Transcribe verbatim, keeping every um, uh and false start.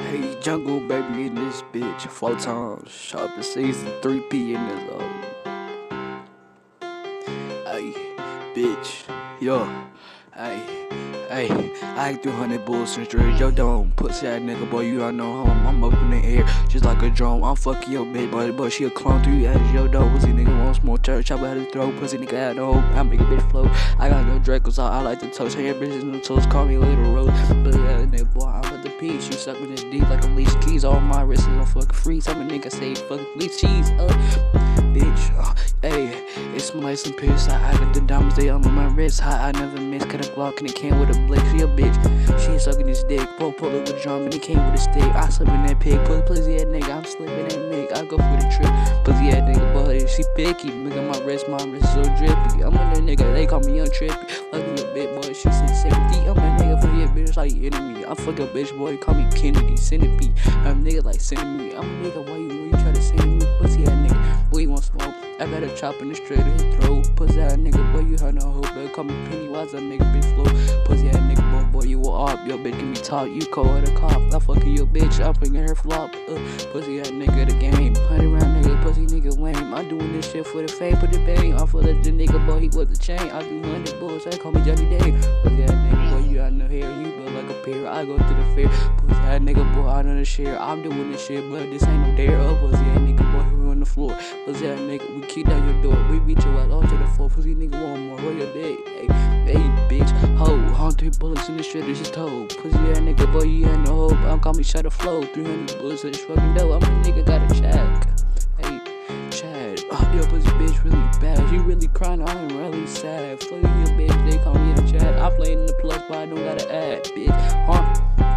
Hey, jungle baby in this bitch, four times, shop the season, three P in this old. Hey, bitch, yo, hey, hey, I act three hundred bulls and straight, yo, don't, pussy ass nigga, boy, you don't know home, I'm up in the air, just like a drone, I'm fucking your bitch, boy, but she a clone to you, ass, yo, don't, pussy nigga want smoke church, chop out his throat, pussy nigga out the hole, I make a bitch flow, I got no Dracos, I, I like to toast, hey, bitches no toast, call me a little rose, but yeah, nigga, boy, I'm with the peach, you suck with this deep like a leash keys, all my wrists is on fucking freeze, I'm a nigga say fucking leash cheese, uh, bitch, uh, hey, it smell like some piss, I, I got the diamonds, they on my wrist, high, I never miss, cut a Glock and it came with a blick, she a bitch, she ain't sucking this dick, pull, pull it with drum and it came with a stick, I slip in that pig, pussy, pussy, yeah, nigga, I'm slipping that mic, I go for the trip, pussy, yeah, nigga, boy, she picky, nigga, my wrist, my wrist so drippy, I'm a nigga, they call me young trippy, fucking your bitch, boy, she said seventy, I'm a nigga for your bitch, like your enemy, I'm fucking your bitch, boy, call me Kennedy, centipede, I'm a nigga like sending me, I'm a nigga, why you, why you try to send me, pussy, yeah, nigga, boy, you want smoke, I got a chop in the straight of his throat, pussy, yeah, nigga, boy, you heard no hope, better call me Pennywise, I make a bitch flow, pussy, yeah, nigga, boy, boy, you will up, your bitch can be taught, you cold at a cop, I fucking your bitch, I'm bringing her flop, uh, pussy, yeah, nigga, the game, hundred round nigga, pussy, nigga, lame, I'm doing this shit for the fame, put the bang, I'm for the nigga, boy, he was the chain, I do hundred bulls, I call me Johnny Day, pussy, yeah, nigga, boy, you got no hair, you built like a pear, I go to the fair, pussy, yeah, nigga, boy, I know the share, I'm doing this shit, but this ain't no dare, uh, pussy, yeah, nigga, boy, who on the floor, pussy, yeah, nigga, we kick down your door, we beat your ass onto the floor, pussy, nigga, one more, roll your dick, hey, hey, bitch, ho, on three bullets in the shit, this is told, pussy, yeah, nigga, boy, you ain't no hope, I'm call me shot a flow, three hundred bullets in this fucking dough, I'm a nigga, got a check, hey, Chad, oh, yo, pussy, bitch, really bad, you really crying, I ain't really sad, fuck your bitch, they call me in the chat, I play in the plus, but I don't gotta add, bitch, huh?